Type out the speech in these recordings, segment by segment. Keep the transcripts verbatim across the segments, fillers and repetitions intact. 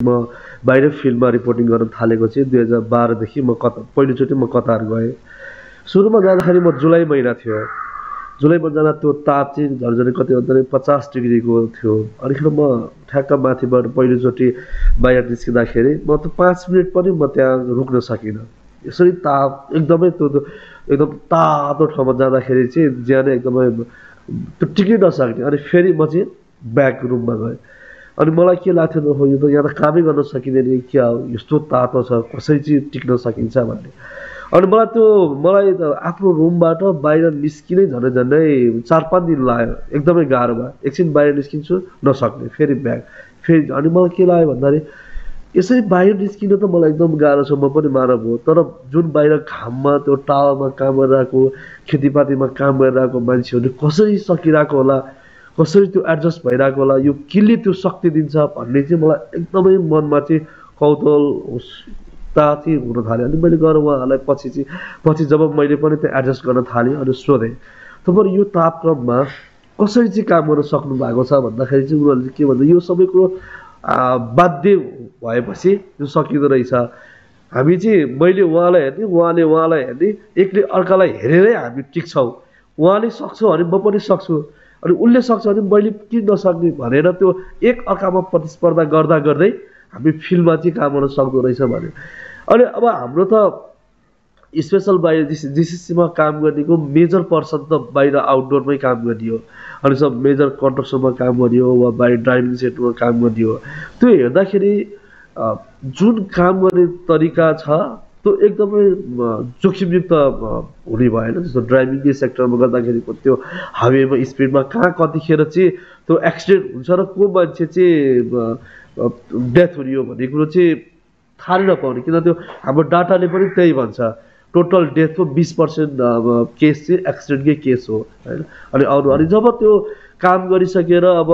म बाहिर फिल्डमा रिपोर्टिङ गर्न थालेको चाहिँ दुई हजार बाह्रदेखि म कता पहिलोचोटि म कतार गएँ। सुरुमा जाँदाखेरि म जुलाई महिना थियो, जुलाईमा जाँदा त्यो ताप चाहिँ झन्झनै कति भन्दा पचास डिग्रीको थियो। अनिखेर म ठ्याक्क माथिबाट पहिलोचोटि बाहिर निस्किँदाखेरि म त पाँच मिनट पनि म त्यहाँ रुक्न सकिनँ। यसरी ताप एकदमै त्यो एकदम तातो ठाउँमा जाँदाखेरि चाहिँ ज्यानै एकदमै त्यो टिक्नै नसक्ने। अनि फेरि म चाहिँ ब्याक रुममा गएँ। अनि मलाई के लाग्थ्यो हो यो त यहाँ त कामै गर्न सकिँदैन, क्या हो यस्तो तातो छ, कसरी चाहिँ टिक्न सकिन्छ भन्ने। अनि मलाई त्यो मलाई त आफ्नो रुमबाट बाहिर निस्किनै झन्डै झन्डै चार पाँच दिन लाग्यो, एकदमै गाह्रो भयो। एकछिन बाहिर निस्किन्छु नसक्ने, फेरि ब्याग फेरि। अनि मलाई के लाग्यो भन्दाखेरि यसरी बाहिर निस्किन त मलाई एकदम गाह्रो छ, म पनि मानव हो। तर जुन बाहिर घाममा त्यो टावरमा काम गरिरहेको, खेतीपातीमा काम गरिरहेको मान्छेहरूले कसरी सकिरहेको होला, कसरी त्यो एडजस्ट भइरहेको होला, यो केले त्यो शक्ति दिन्छ भन्ने चाहिँ मलाई एकदमै मनमा चाहिँ कौतूहल ता चाहिँ हुन थाल्यो। अनि मैले गएर उहाँहरूलाई पछि चाहिँ पछि जब मैले पनि त्यो एडजस्ट गर्न थालेँ अनि सोधेँ तपाईहरु यो तापक्रममा कसरी चाहिँ काम गर्न सक्नु भएको छ भन्दाखेरि चाहिँ उनीहरूले के भन्छ यो सबै कुरो बाध्य भएपछि यो सकिँदो रहेछ। हामी चाहिँ मैले उहाँलाई हेर्ने, उहाँले उहाँलाई हेर्ने, एकले अर्कालाई हेरेरै हामी टिक्छौँ। उहाँले सक्छ भने म पनि सक्छु, अनि उसले सक्छ भने मैले किन नसक्ने भनेर त्यो एक अर्कामा प्रतिस्पर्धा गर्दा गर्दै हामी फिल्डमा चाहिँ काम गर्न सक्दो रहेछ भने। अनि अब हाम्रो त स्पेशल बाहिर जिसिसीमा काम गर्नेको मेजर पर्सन त बाहिर आउटडोरमै काम गर्ने हो, अनि सब मेजर कन्स्ट्रक्सनमा काम गर्ने हो वा बाहिर ड्राइभिङ सेक्टरमा काम गर्ने हो। त्यो हेर्दाखेरि जुन काम गर्ने तरिका छ त्यो एकदमै जोखिमयुक्त हुने भएन। जस्तो ड्राइभिङ सेक्टरमा गर्दाखेरिको त्यो हाइवेमा स्पिडमा कहाँ कतिखेर चाहिँ त्यो एक्सिडेन्ट हुन्छ र को मान्छे चाहिँ डेथ हुने हो भन्ने कुरो चाहिँ थाहा नपाउने, किन त्यो हाम्रो डाटाले पनि त्यही भन्छ। टोटल डेथको बिस पर्सेन्ट केस चाहिँ एक्सिडेन्टकै केस हो होइन। अनि अरू अनि जब त्यो काम गरिसकेर अब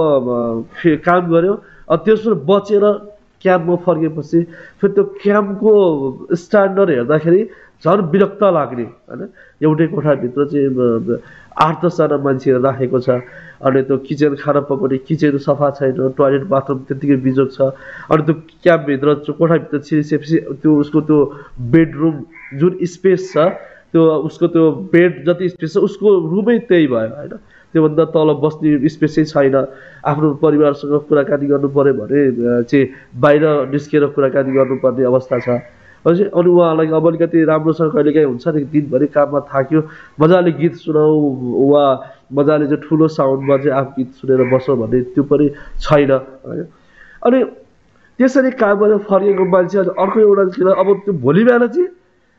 काम गऱ्यो त्यसबाट बचेर क्याम्पमा फर्केपछि फेरि त्यो क्याम्पको स्ट्यान्डर्ड हेर्दाखेरि झन् विरक्त लाग्ने होइन। एउटै कोठाभित्र चाहिँ आठ दसजना मान्छेहरू राखेको छ, अनि त्यो किचन खाना पकाउने किचन सफा छैन, टोयलेट बाथरुम त्यत्तिकै बिजोग छ। अनि त्यो क्याम्पभित्र कोठाभित्र छिरिसकेपछि त्यो उसको त्यो बेडरुम जुन स्पेस छ त्यो उसको त्यो बेड जति स्पेस छ उसको रुमै त्यही भयो होइन। त्योभन्दा तल बस्ने स्पेसै छैन। आफ्नो परिवारसँग कुराकानी गर्नु पऱ्यो भने चाहिँ बाहिर निस्केर कुराकानी गर्नुपर्ने अवस्था छ। अनि उहाँलाई अब अलिकति राम्रोसँग कहिलेकाहीँ हुन्छ नि दिनभरि काममा थाक्यो, मजाले गीत सुनाऊ वा मजाले चाहिँ ठुलो साउन्डमा चाहिँ आफू गीत सुनेर बसौँ भन्ने त्यो पनि छैन होइन। अनि त्यसरी काम गरेर फर्केको मान्छे अर्को एउटा किन अब त्यो भोलि बिहान चाहिँ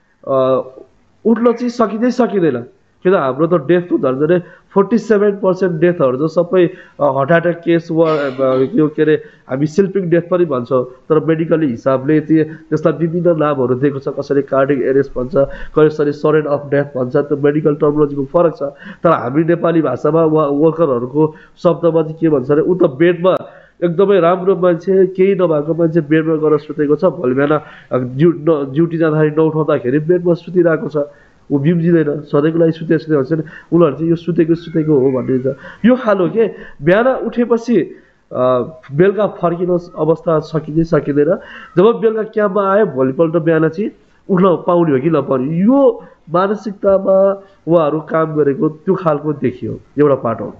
उठ्न चाहिँ सकिँदै सकिँदैन, किन हाम्रो त डेथको झन्झनै फोर्टी सेभेन पर्सेन्ट डेथहरू चाहिँ सबै हार्ट एट्याक केस वा यो के अरे हामी स्लिपिङ डेथ पनि भन्छौँ, तर मेडिकली हिसाबले चाहिँ त्यसलाई विभिन्न नामहरू दिएको छ। कसैले कार्डियक एरेस्ट भन्छ, कसैले सरेन अफ डेथ भन्छ, त्यो मेडिकल टर्मिनोलोजीको फरक छ। तर हामी नेपाली भाषामा वा वर्करहरूको शब्दमा चाहिँ के भन्छ भने ऊ त बेडमा एकदमै राम्रो मान्छे केही नभएको मान्छे बेडमा गएर सुतेको छ, भोलि बिहान ड्युटी जाँदाखेरि नउठाउँदाखेरि बेडमा सुतिरहेको छ, ऊ बिम्जिँदैन, सधैँको लागि सुते सुते भन्छ नि उनीहरू चाहिँ यो सुतेको सुतेको हो भन्ने छ। यो खालो के बिहान उठेपछि बेलुका फर्किन अवस्था सकिँदै सकिँदैन। जब बेलुका क्याम्पमा आयो भोलिपल्ट बिहान चाहिँ उठ्न पाउने हो कि नपाउने, यो मानसिकतामा उहाँहरू काम गरेको त्यो खालको देखियो एउटा पाटो।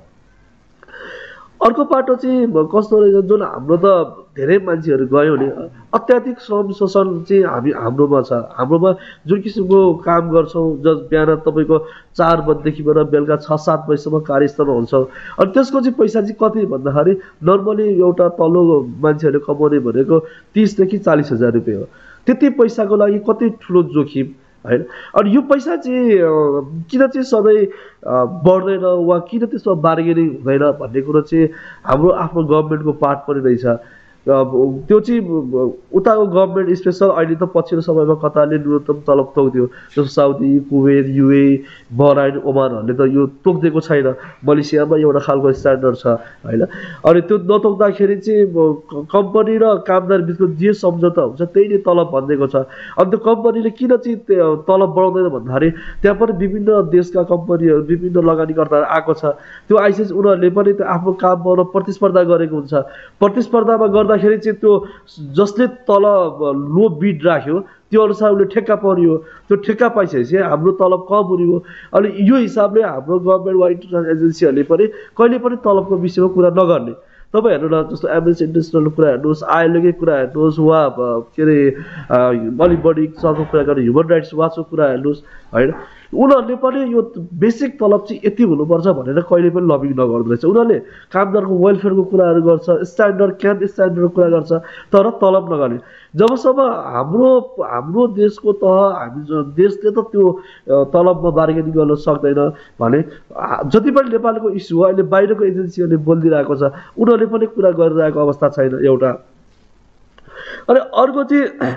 अर्को पाटो चाहिँ कस्तो रहेछ जुन हाम्रो त धेरै मान्छेहरू गयो भने अत्याधिक श्रम शोषण चाहिँ हामी हाम्रोमा छ। हाम्रोमा जुन किसिमको काम गर्छौँ जस बिहान तपाईँको चार बजेदेखिबाट बेलुका छ सात बजीसम्म कार्यस्थलमा हुन्छौँ, अनि त्यसको चाहिँ पैसा चाहिँ कति भन्दाखेरि नर्मली एउटा तल्लो मान्छेहरूले कमाउने भनेको तिसदेखि चालिस हजार रुपियाँ हो। त्यति पैसाको लागि कति ठुलो जोखिम होइन। अनि यो पैसा चाहिँ किन चाहिँ सधैँ बढ्दैन वा किन त्यसमा बार्गेनिङ हुँदैन भन्ने कुरो चाहिँ हाम्रो आफ्नो गभर्मेन्टको पार्ट पनि रहेछ। त्यो चाहिँ उताको गभर्मेन्ट स्पेसल अहिले त पछिल्लो समयमा कतारले न्यूनतम तलब तोक्दियो, जस्तो साउदी, कुवेत, युए, बहराइन, ओमानहरूले त यो तोक्दिएको छैन। मलेसियामा एउटा खालको स्ट्यान्डर्ड छ होइन। अनि त्यो नतोक्दाखेरि चाहिँ कम्पनी र कामदार बिचको जे सम्झौता हुन्छ त्यही नै तलब भनिदिएको छ। अनि त्यो कम्पनीले किन चाहिँ तलब बढाउँदैन भन्दाखेरि त्यहाँ पनि विभिन्न देशका कम्पनीहरू विभिन्न लगानीकर्ताहरू आएको छ। त्यो आइसिएस उनीहरूले पनि त्यो आफ्नो काम पाउन प्रतिस्पर्धा गरेको हुन्छ। प्रतिस्पर्धामा गर्दा गर्दाखेरि चाहिँ त्यो जसले तल लो बिड राख्यो त्यो अनुसार उसले ठेक्का पर्यो त्यो ठेक्का पाइसकेपछि हाम्रो तलब कम हुने हो अनि यो हिसाबले हाम्रो गभर्नमेन्ट वा इन्टरनेसनल एजेन्सीहरूले पनि कहिले पनि तलबको विषयमा कुरा नगर्ने तपाईँ हेर्नु न जस्तो एमनेस्टी इन्टरनेसनलको कुरा हेर्नुहोस् आइएलओकै कुरा हेर्नुहोस् वा के अरे अलिक बढी सरको कुरा गर्ने ह्युमन राइट्स वाचको कुरा हेर्नुहोस् होइन उनीहरूले पनि यो बेसिक तलब चाहिँ यति हुनुपर्छ भनेर कहिले पनि लबिङ नगर्दो रहेछ उनीहरूले कामदारको वेलफेयरको कुराहरू गर्छ स्ट्यान्डर्ड क्याम्प स्ट्यान्डर्डको कुरा गर्छ तर तलब नगर्ने जबसम्म हाम्रो हाम्रो देशको तह हामी देशले त त्यो तलबमा बार्गेनिङ गर्न सक्दैन भने जति पनि नेपालको इस्यु हो अहिले बाहिरको एजेन्सीहरूले बोलिदिरहेको छ उनीहरूले पनि कुरा गरिरहेको अवस्था छैन एउटा अनि अर्को चाहिँ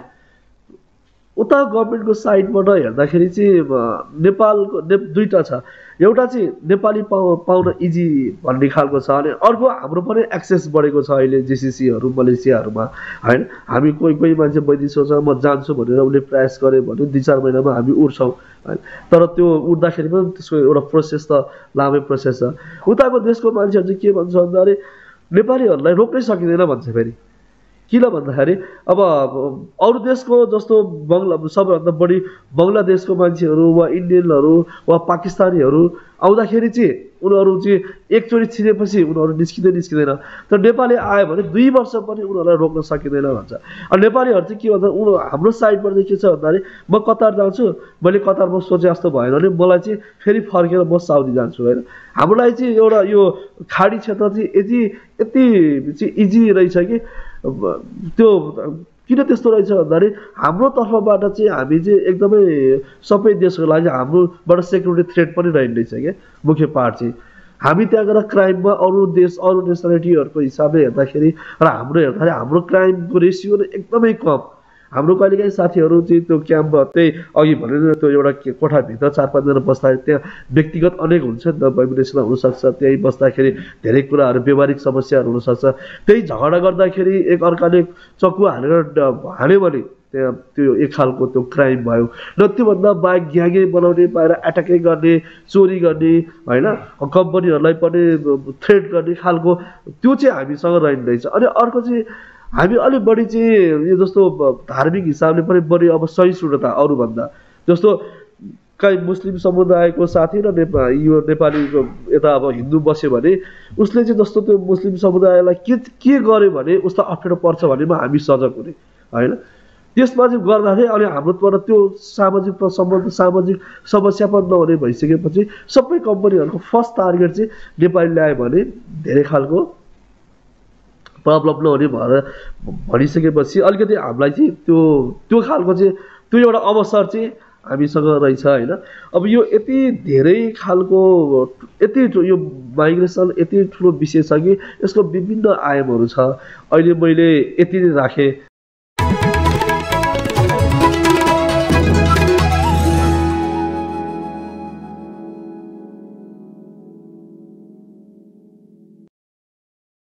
उता गभर्नमेन्टको साइडबाट हेर्दाखेरि चाहिँ नेपालको ने दुईटा छ एउटा चाहिँ नेपाली पाउ पाउन इजी भन्ने खालको छ अनि अर्को हाम्रो पनि एक्सेस बढेको छ अहिले जिसिसीहरू मलेसियाहरूमा होइन हामी कोही कोही मान्छे वैदेशिक म जान्छु भनेर उसले प्रयास गरे भने दुई चार महिनामा हामी उड्छौँ होइन तर त्यो उड्दाखेरि पनि त्यसको एउटा प्रोसेस त लामै प्रोसेस छ उताको देशको मान्छेहरू चाहिँ के भन्छ भन्दाखेरि नेपालीहरूलाई रोक्नै सकिँदैन भन्छ फेरि किन भन्दाखेरि अब अरू देशको जस्तो बङ्गला सबैभन्दा बढी बङ्गलादेशको मान्छेहरू वा इन्डियनहरू वा पाकिस्तानीहरू आउँदाखेरि चाहिँ उनीहरू चाहिँ एकचोटि छिरेपछि उनीहरू निस्किँदै निस्किँदैन तर नेपाली आयो भने दुई वर्ष पनि उनीहरूलाई रोक्न सकिँदैन भन्छ अनि नेपालीहरू चाहिँ के भन्छ उनीहरू हाम्रो साइडबाट चाहिँ के छ भन्दाखेरि म कतार जान्छु मैले कतारमा सोचे जस्तो भएन भने मलाई चाहिँ फेरि फर्केर म साउदी जान्छु होइन हाम्रो लागि चाहिँ एउटा यो खाडी क्षेत्र चाहिँ यति यति चाहिँ इजी रहेछ कि त्यो किन त्यस्तो रहेछ भन्दाखेरि हाम्रो तर्फबाट चाहिँ हामी चाहिँ एकदमै सबै देशको लागि हाम्रोबाट सेक्युरिटी थ्रेट पनि रहँदैछ क्या मुख्य पार्ट चाहिँ हामी त्यहाँ गएर क्राइममा अरू देश अरू नेसनालिटीहरूको हिसाबले हेर्दाखेरि र हाम्रो हेर्दाखेरि हाम्रो क्राइमको रेसियो एकदमै कम हाम्रो कहिलेकाहीँ साथीहरू चाहिँ त्यो क्याम्प त्यही अघि भनेर त्यो एउटा कोठाभित्र चार पाँचजना बस्दाखेरि त्यहाँ व्यक्तिगत अनेक हुन्छ नि त भाइब्रेसनल हुनसक्छ त्यही बस्दाखेरि धेरै कुराहरू व्यवहारिक समस्याहरू हुनसक्छ त्यही झगडा गर्दाखेरि एक अर्काले चक्कु हालेर हाल्यो भने त्यहाँ त्यो एक खालको त्यो क्राइम भयो र त्योभन्दा बाहेक ग्यागे बनाउने बाहिर एट्याकै गर्ने चोरी गर्ने होइन कम्पनीहरूलाई पनि थ्रेट गर्ने खालको त्यो चाहिँ हामीसँग रहँदैछ अनि अर्को चाहिँ हामी अलिक बढी चाहिँ यो जस्तो धार्मिक हिसाबले पनि बढी अब सहिष्णुता अरूभन्दा जस्तो कहीँ मुस्लिम समुदायको साथी र नेपा यो नेपालीको यता अब हिन्दू बस्यो भने उसले चाहिँ जस्तो त्यो मुस्लिम समुदायलाई के के गर्यो भने उसलाई अप्ठ्यारो पर्छ भनेमा हामी सजग हुने होइन त्यसमा चाहिँ गर्दाखेरि अनि हाम्रोबाट त्यो सामाजिक सम्बन्ध सामाजिक समस्या पनि नहुने भइसकेपछि सबै कम्पनीहरूको फर्स्ट टार्गेट चाहिँ नेपाली ल्यायो भने धेरै खालको प्रब्लम नहुने भएर भनिसकेपछि अलिकति हामीलाई चाहिँ त्यो त्यो खालको चाहिँ त्यो एउटा अवसर चाहिँ हामीसँग रहेछ होइन अब यो यति धेरै खालको यति यो माइग्रेसन यति ठुलो विषय छ कि यसको विभिन्न आयामहरू छ अहिले मैले यति नै राखेँ।